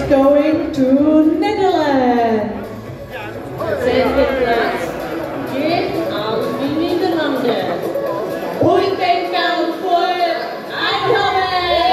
going to Netherlands. Tweede plaats geht aan de Nederlanden. Buitenkant Voet, Eindhoven!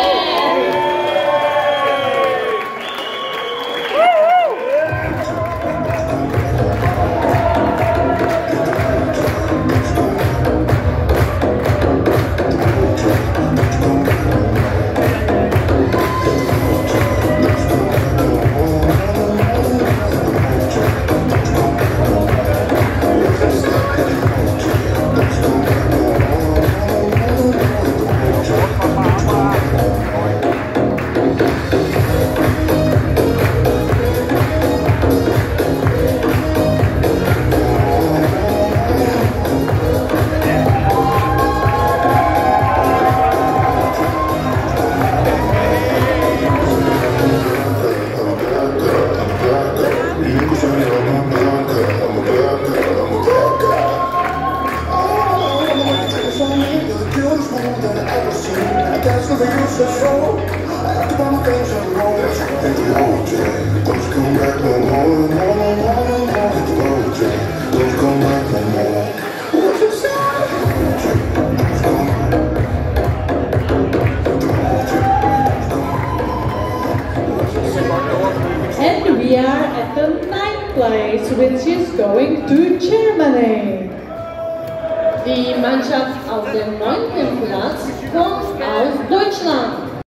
And we are at the ninth place, which is going to Germany. Die Mannschaft auf dem 9. Platz kommt aus Deutschland.